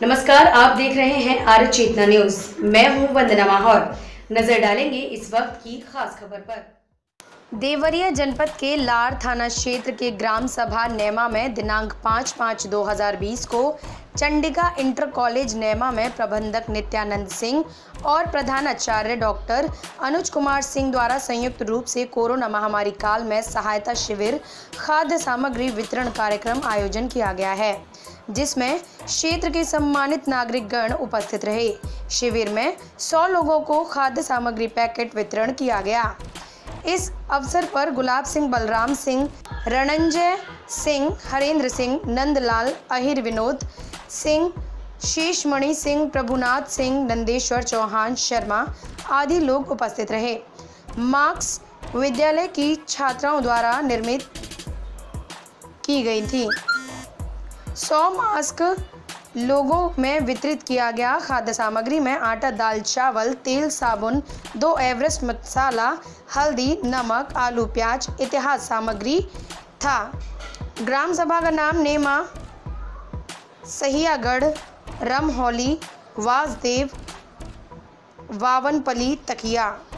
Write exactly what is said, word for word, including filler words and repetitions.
नमस्कार, आप देख रहे हैं आर्य चेतना न्यूज। मैं हूं वंदना माहौर। नजर डालेंगे इस वक्त की खास खबर पर। देवरिया जनपद के लार थाना क्षेत्र के ग्राम सभा नेमा में दिनांक पाँच पाँच दो हज़ार बीस को चंडिका इंटर कॉलेज नेमा में प्रबंधक नित्यानंद सिंह और प्रधानाचार्य डॉक्टर अनुज कुमार सिंह द्वारा संयुक्त रूप से कोरोना महामारी काल में सहायता शिविर खाद्य सामग्री वितरण कार्यक्रम आयोजन किया गया है, जिसमें क्षेत्र के सम्मानित नागरिक गण उपस्थित रहे। शिविर में सौ लोगों को खाद्य सामग्री पैकेट वितरण किया गया। इस अवसर पर गुलाब सिंह, बलराम सिंह, रणंजय सिंह, हरेंद्र सिंह, नंदलाल, अहिर, विनोद सिंह, शेषमणि सिंह, प्रभुनाथ सिंह, नंदेश्वर चौहान शर्मा आदि लोग उपस्थित रहे। मास्क विद्यालय की छात्राओं द्वारा निर्मित की गई थी। सौ मास्क लोगों में वितरित किया गया। खाद्य सामग्री में आटा, दाल, चावल, तेल, साबुन, दो एवरेस्ट मसाला, हल्दी, नमक, आलू, प्याज इत्यादि सामग्री था। ग्राम सभा का नाम नेमा, सहियागढ़, रमहौली, वासदेव, वावनपली, तकिया